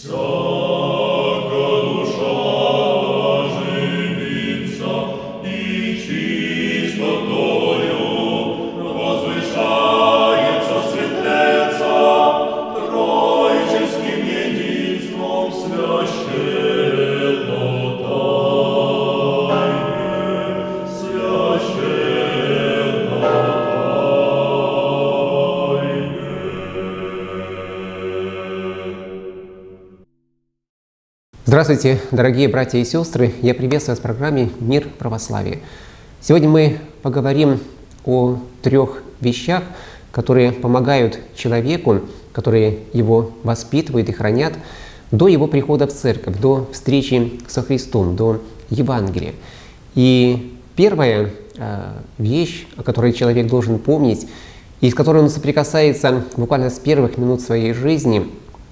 Здравствуйте, дорогие братья и сестры! Я приветствую вас в программе «Мир православия». Сегодня мы поговорим о 3 вещах, которые помогают человеку, которые его воспитывают и хранят до его прихода в церковь, до встречи со Христом, до Евангелия. И первая вещь, о которой человек должен помнить, и с которой он соприкасается буквально с первых минут своей жизни,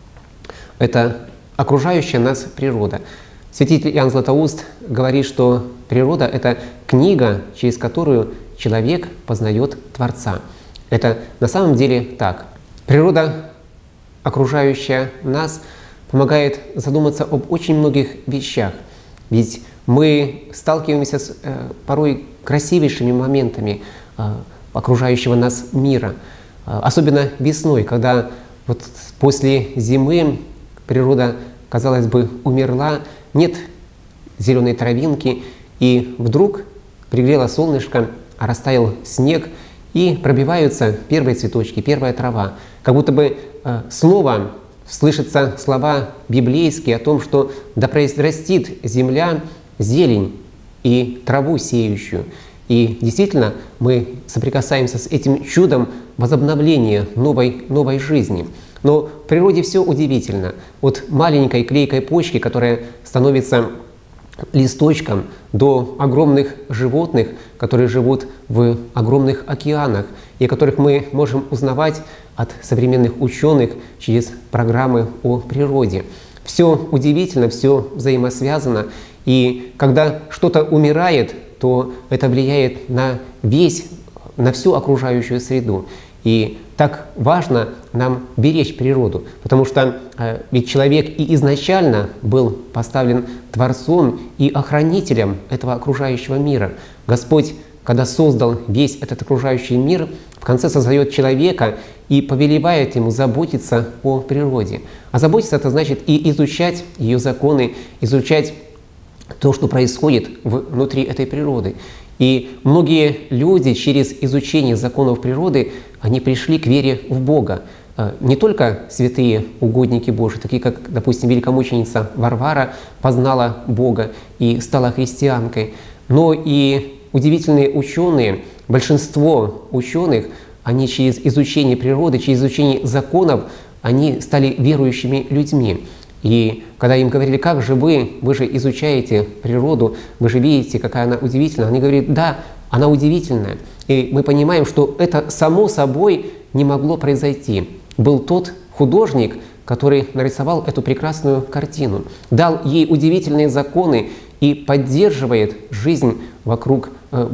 это окружающая нас природа. Святитель Иоанн Златоуст говорит, что природа — это книга, через которую человек познает Творца. Это на самом деле так. Природа, окружающая нас, помогает задуматься об очень многих вещах. Ведь мы сталкиваемся с порой красивейшими моментами окружающего нас мира. Особенно весной, когда вот после зимы природа, казалось бы, умерла, нет зеленой травинки, и вдруг пригрело солнышко, растаял снег, и пробиваются первые цветочки, первая трава. Как будто бы снова слышатся слова библейские о том, что «да произрастит земля зелень и траву сеющую». И действительно мы соприкасаемся с этим чудом возобновления новой жизни. Но в природе все удивительно. От маленькой клейкой почки, которая становится листочком, до огромных животных, которые живут в огромных океанах, и о которых мы можем узнавать от современных ученых через программы о природе. Все удивительно, все взаимосвязано. И когда что-то умирает, то это влияет на всю окружающую среду. И так важно нам беречь природу, потому что ведь человек и изначально был поставлен Творцом и охранителем этого окружающего мира. Господь, когда создал весь этот окружающий мир, в конце создает человека и повелевает ему заботиться о природе. А заботиться — это значит и изучать ее законы, изучать то, что происходит внутри этой природы. И многие люди через изучение законов природы, они пришли к вере в Бога. Не только святые угодники Божии, такие как, допустим, великомученица Варвара познала Бога и стала христианкой, но и удивительные ученые, большинство ученых, они через изучение природы, через изучение законов, они стали верующими людьми. И когда им говорили: как же вы же изучаете природу, вы же видите, какая она удивительная, они говорят: да, она удивительная. И мы понимаем, что это само собой не могло произойти. Был тот художник, который нарисовал эту прекрасную картину, дал ей удивительные законы и поддерживает жизнь вокруг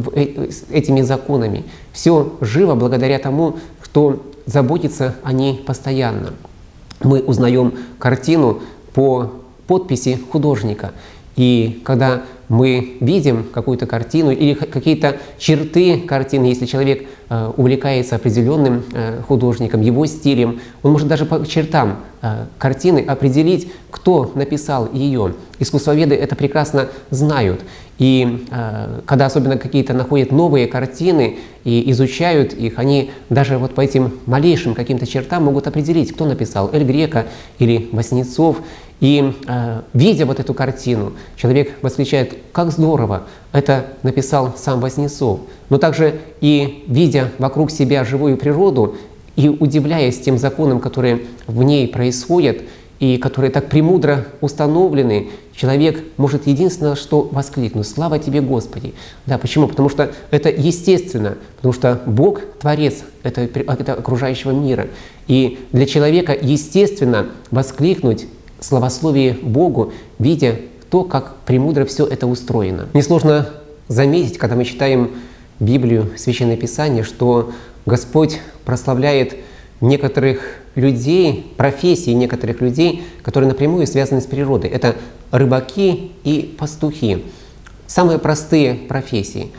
этими законами. Все живо благодаря тому, кто заботится о ней постоянно. Мы узнаем картину по подписи художника. И когда мы видим какую-то картину или какие-то черты картины, если человек увлекается определенным художником, его стилем, он может даже по чертам картины определить, кто написал ее. Искусствоведы это прекрасно знают. И когда особенно какие-то находят новые картины и изучают их, они даже вот по этим малейшим каким-то чертам могут определить, кто написал: Эль Греко или Васнецов. И видя вот эту картину, человек восклицает: как здорово, это написал сам Васнецов. Но также и видя вокруг себя живую природу и удивляясь тем законам, которые в ней происходят, и которые так премудро установлены, человек может единственное, что воскликнуть: слава Тебе, Господи! Да, почему? Потому что это естественно, потому что Бог — Творец это окружающего мира. И для человека естественно воскликнуть славословие Богу, видя то, как премудро все это устроено. Несложно заметить, когда мы читаем Библию, Священное Писание, что Господь прославляет некоторых людей, профессий некоторых людей, которые напрямую связаны с природой. Это рыбаки и пастухи. Самые простые профессии.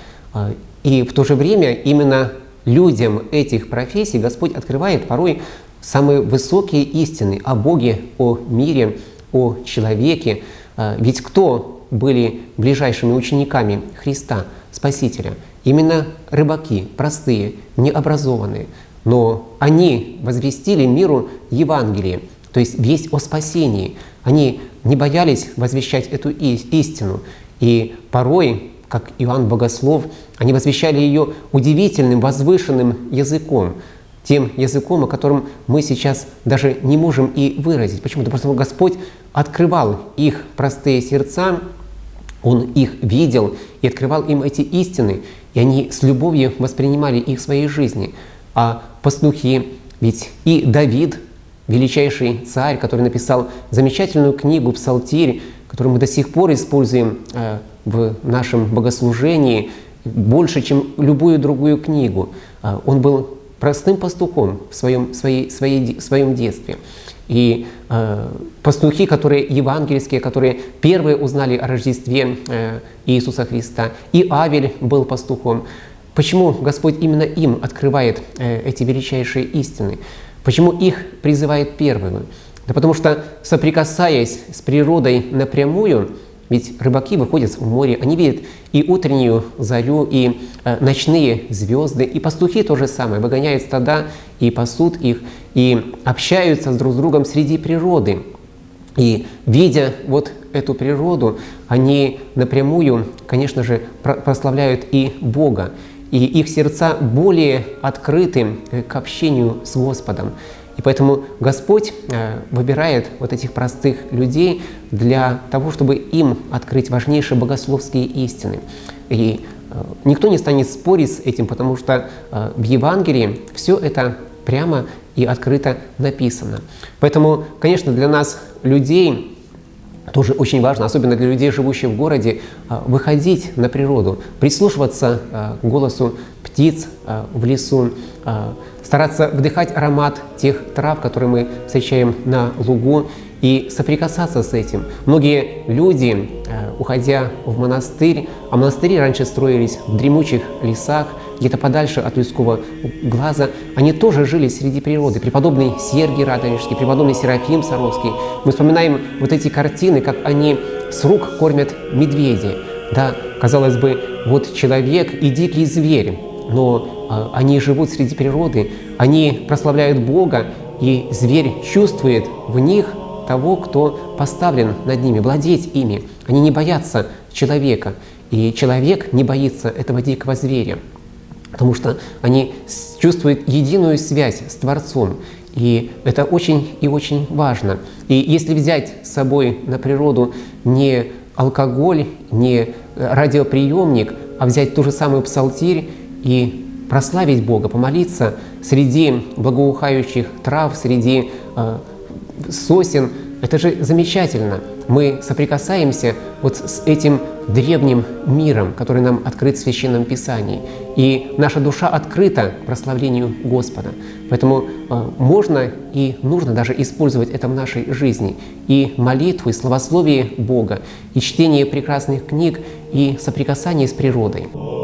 И в то же время именно людям этих профессий Господь открывает порой самые высокие истины о Боге, о мире, о человеке. Ведь кто были ближайшими учениками Христа, Спасителя? Именно рыбаки, простые, необразованные. Но они возвестили миру Евангелие, то есть весть о спасении. Они не боялись возвещать эту истину. И порой, как Иоанн Богослов, они возвещали ее удивительным, возвышенным языком, тем языком, о котором мы сейчас даже не можем и выразить. Почему? Да потому что Господь открывал их простые сердца, Он их видел и открывал им эти истины, и они с любовью воспринимали их в своей жизни. А пастухи, ведь и Давид, величайший царь, который написал замечательную книгу «Псалтирь», которую мы до сих пор используем в нашем богослужении больше, чем любую другую книгу. Он был простым пастухом в своем детстве. И пастухи, которые евангельские, которые первые узнали о Рождестве Иисуса Христа, и Авель был пастухом. Почему Господь именно им открывает эти величайшие истины? Почему их призывает первыми? Да потому что, соприкасаясь с природой напрямую, ведь рыбаки выходят в море, они видят и утреннюю зарю, и ночные звезды, и пастухи то же самое, выгоняют стада и пасут их, и общаются друг с другом среди природы. И видя вот эту природу, они напрямую, конечно же, прославляют и Бога, и их сердца более открыты к общению с Господом. И поэтому Господь выбирает вот этих простых людей для того, чтобы им открыть важнейшие богословские истины. И никто не станет спорить с этим, потому что в Евангелии все это прямо и открыто написано. Поэтому, конечно, для нас, людей, тоже очень важно, особенно для людей, живущих в городе, выходить на природу, прислушиваться к голосу птиц в лесу, стараться вдыхать аромат тех трав, которые мы встречаем на лугу, и соприкасаться с этим. Многие люди, уходя в монастырь, а монастыри раньше строились в дремучих лесах, где-то подальше от людского глаза, они тоже жили среди природы. Преподобный Сергий Радонежский, преподобный Серафим Саровский. Мы вспоминаем вот эти картины, как они с рук кормят медведей. Да, казалось бы, вот человек и дикий зверь, но они живут среди природы, они прославляют Бога, и зверь чувствует в них того, кто поставлен над ними, владеть ими. Они не боятся человека, и человек не боится этого дикого зверя, потому что они чувствуют единую связь с Творцом. И это очень и очень важно. И если взять с собой на природу не алкоголь, не радиоприемник, а взять ту же самую псалтирь и прославить Бога, помолиться среди благоухающих трав, среди сосен, это же замечательно. Мы соприкасаемся вот с этим древним миром, который нам открыт в Священном Писании. И наша душа открыта к прославлению Господа. Поэтому можно и нужно даже использовать это в нашей жизни. И молитву, и славословие Бога, и чтение прекрасных книг, и соприкасание с природой.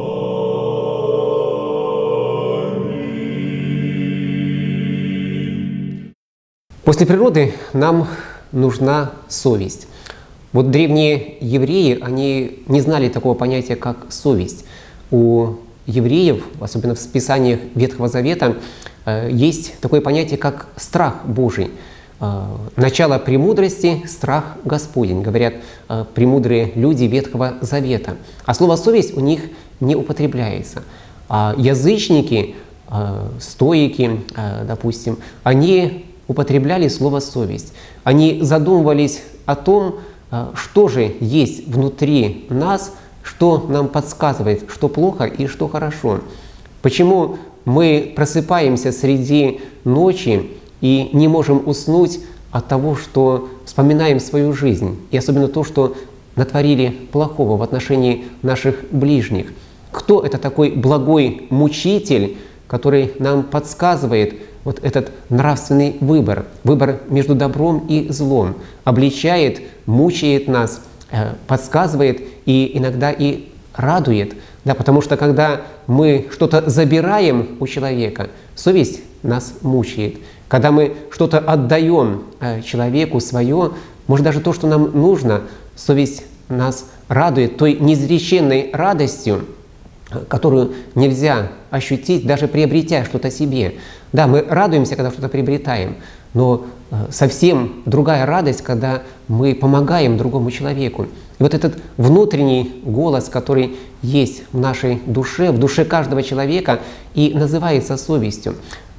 После природы нам нужна совесть. Вот древние евреи, они не знали такого понятия, как совесть. У евреев, особенно в Писаниях Ветхого Завета, есть такое понятие, как страх Божий. Начало премудрости – страх Господень, говорят премудрые люди Ветхого Завета. А слово «совесть» у них не употребляется. А язычники, стоики, допустим, они употребляли слово «совесть». Они задумывались о том, что же есть внутри нас, что нам подсказывает, что плохо и что хорошо. Почему мы просыпаемся среди ночи и не можем уснуть от того, что вспоминаем свою жизнь, и особенно то, что натворили плохого в отношении наших ближних. Кто это такой благой мучитель, который нам подсказывает, вот этот нравственный выбор, выбор между добром и злом, обличает, мучает нас, подсказывает и иногда и радует. Да, потому что когда мы что-то забираем у человека, совесть нас мучает. Когда мы что-то отдаем человеку свое, может даже то, что нам нужно, совесть нас радует той неизреченной радостью, которую нельзя ощутить, даже приобретя что-то себе. Да, мы радуемся, когда что-то приобретаем, но совсем другая радость, когда мы помогаем другому человеку. И вот этот внутренний голос, который есть в нашей душе, в душе каждого человека, и называется совестью.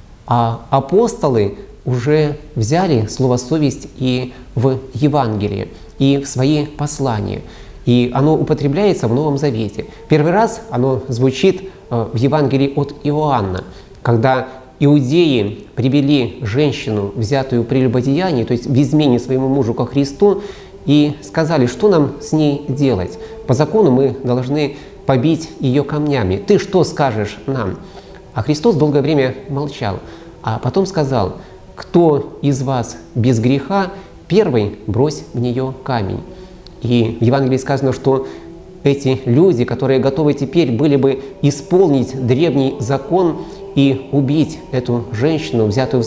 А апостолы уже взяли слово «совесть» и в Евангелии, и в свои послания. И оно употребляется в Новом Завете. Первый раз оно звучит в Евангелии от Иоанна, когда иудеи привели женщину, взятую при прелюбодеянии, то есть в измене своему мужу ко Христу, и сказали, что нам с ней делать. По закону мы должны побить ее камнями. Ты что скажешь нам? А Христос долгое время молчал, а потом сказал: кто из вас без греха, первый брось в нее камень. И в Евангелии сказано, что эти люди, которые готовы теперь были бы исполнить древний закон и убить эту женщину, взятую в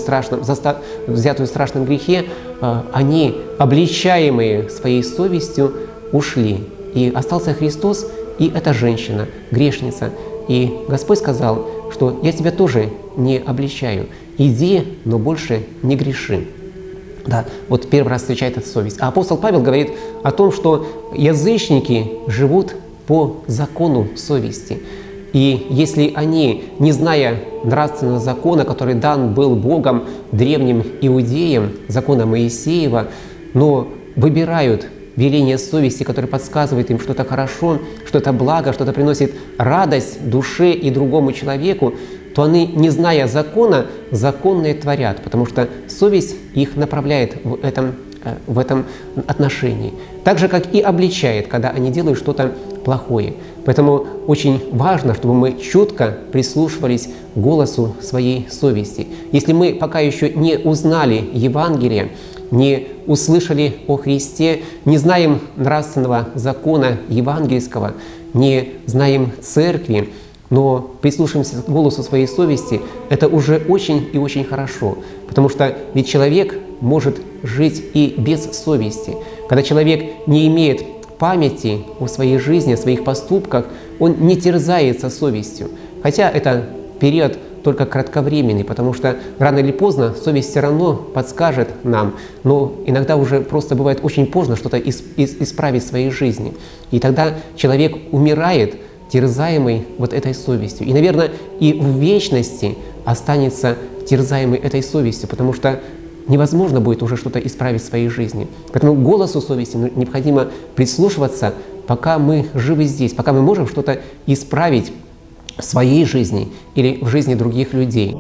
страшном грехе, они, обличаемые своей совестью, ушли. И остался Христос и эта женщина, грешница. И Господь сказал, что я тебя тоже не обличаю. Иди, но больше не греши. Да, вот первый раз встречает эта совесть. А апостол Павел говорит о том, что язычники живут по закону совести. И если они, не зная нравственного закона, который дан был Богом древним иудеям, закона Моисеева, но выбирают веление совести, которое подсказывает им, что это хорошо, что это благо, что это приносит радость душе и другому человеку, то они, не зная закона, законное творят, потому что совесть их направляет в этом отношении. Так же, как и обличает, когда они делают что-то плохое. Поэтому очень важно, чтобы мы чутко прислушивались к голосу своей совести. Если мы пока еще не узнали Евангелие, не услышали о Христе, не знаем нравственного закона евангельского, не знаем церкви, но прислушаемся к голосу своей совести, это уже очень и очень хорошо. Потому что ведь человек может жить и без совести. Когда человек не имеет памяти о своей жизни, о своих поступках, он не терзается совестью. Хотя это период только кратковременный, потому что рано или поздно совесть все равно подскажет нам, но иногда уже просто бывает очень поздно что-то исправить в своей жизни. И тогда человек умирает, терзаемый вот этой совестью. И, наверное, и в вечности останется терзаемый этой совестью, потому что невозможно будет уже что-то исправить в своей жизни. Поэтому к голосу совести необходимо прислушиваться, пока мы живы здесь, пока мы можем что-то исправить в своей жизни или в жизни других людей.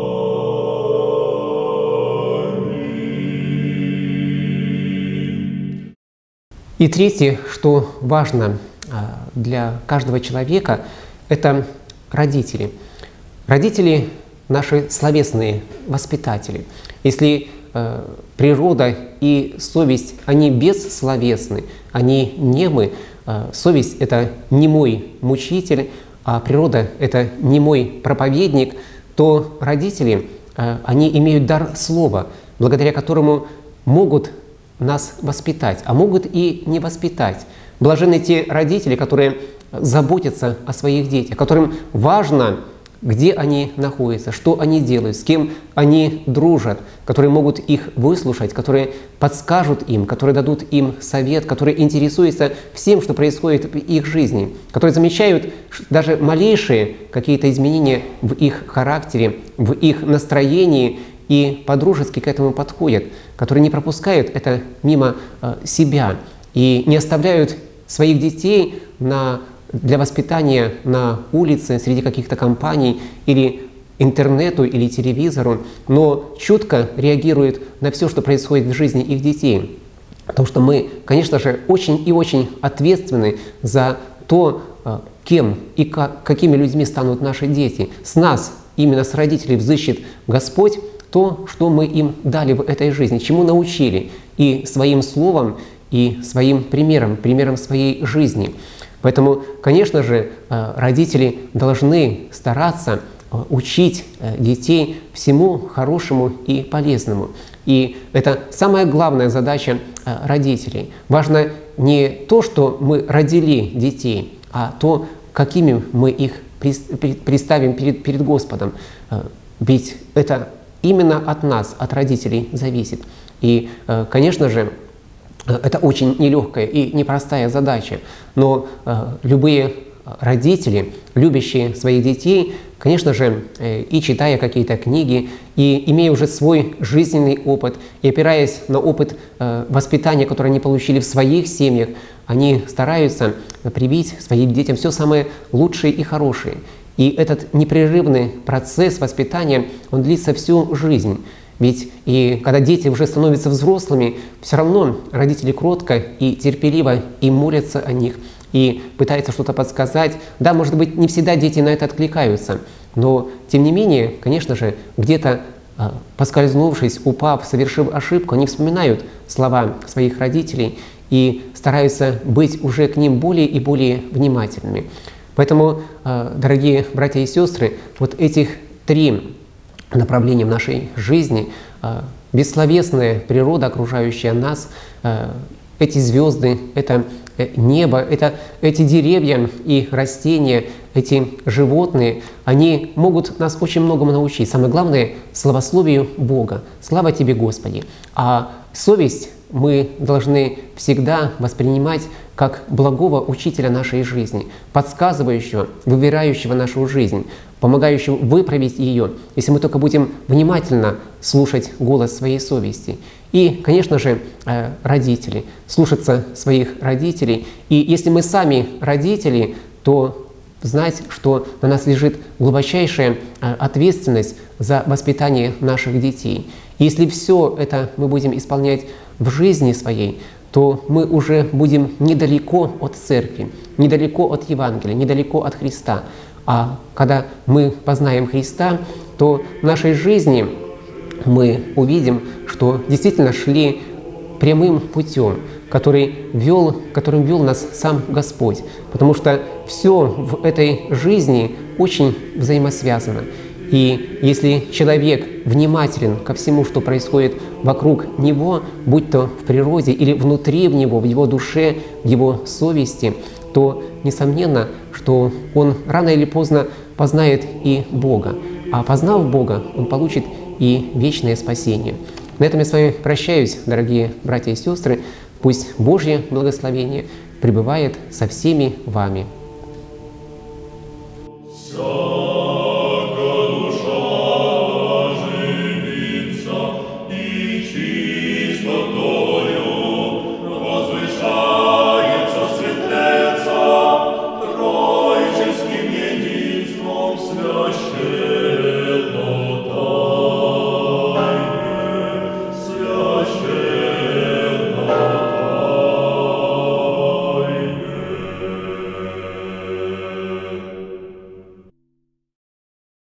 И третье, что важно для каждого человека, это родители. Родители – наши словесные воспитатели. Если природа и совесть, они бессловесны, они немы, совесть – это немой мучитель, а природа – это немой проповедник, то родители, они имеют дар слова, благодаря которому могут нас воспитать, а могут и не воспитать. Блаженны те родители, которые заботятся о своих детях, которым важно, где они находятся, что они делают, с кем они дружат, которые могут их выслушать, которые подскажут им, которые дадут им совет, которые интересуются всем, что происходит в их жизни, которые замечают даже малейшие какие-то изменения в их характере, в их настроении и по-дружески к этому подходят, которые не пропускают это мимо себя и не оставляют своих детей для воспитания на улице, среди каких-то компаний или интернету или телевизору, но чутко реагируют на все, что происходит в жизни их детей. Потому что мы, конечно же, очень и очень ответственны за то, кем и какими людьми станут наши дети. С нас именно с родителей взыщет Господь то, что мы им дали в этой жизни, чему научили и своим словом, и своим примером своей жизни. Поэтому, конечно же, родители должны стараться учить детей всему хорошему и полезному. И это самая главная задача родителей. Важно не то, что мы родили детей, а то, какими мы их представим перед Господом. Ведь это именно от нас, от родителей зависит. И, конечно же, это очень нелегкая и непростая задача. Но любые родители, любящие своих детей, конечно же, и читая какие-то книги, и имея уже свой жизненный опыт, и опираясь на опыт воспитания, который они получили в своих семьях, они стараются привить своим детям все самое лучшее и хорошее. И этот непрерывный процесс воспитания, он длится всю жизнь. Ведь и когда дети уже становятся взрослыми, все равно родители кротко и терпеливо и молятся о них, и пытаются что-то подсказать. Да, может быть, не всегда дети на это откликаются, но тем не менее, конечно же, где-то поскользнувшись, упав, совершив ошибку, они вспоминают слова своих родителей и стараются быть уже к ним более и более внимательными. Поэтому, дорогие братья и сестры, вот этих три направления в нашей жизни, бессловесная природа, окружающая нас, эти звезды, это небо, это эти деревья и растения, эти животные, они могут нас очень многому научить. Самое главное — славословию Бога. Слава Тебе, Господи! А совесть мы должны всегда воспринимать как благого учителя нашей жизни, подсказывающего, выбирающего нашу жизнь, помогающего выправить ее, если мы только будем внимательно слушать голос своей совести. И, конечно же, родители, слушаться своих родителей. И если мы сами родители, то знать, что на нас лежит глубочайшая ответственность за воспитание наших детей. И если все это мы будем исполнять в жизни своей, то мы уже будем недалеко от церкви, недалеко от Евангелия, недалеко от Христа. А когда мы познаем Христа, то в нашей жизни мы увидим, что действительно шли прямым путем, которым вел нас сам Господь. Потому что все в этой жизни очень взаимосвязано. И если человек внимателен ко всему, что происходит вокруг него, будь то в природе или внутри в него, в его душе, в его совести, то несомненно, что он рано или поздно познает и Бога. А познав Бога, он получит и вечное спасение. На этом я с вами прощаюсь, дорогие братья и сестры. Пусть Божье благословение пребывает со всеми вами.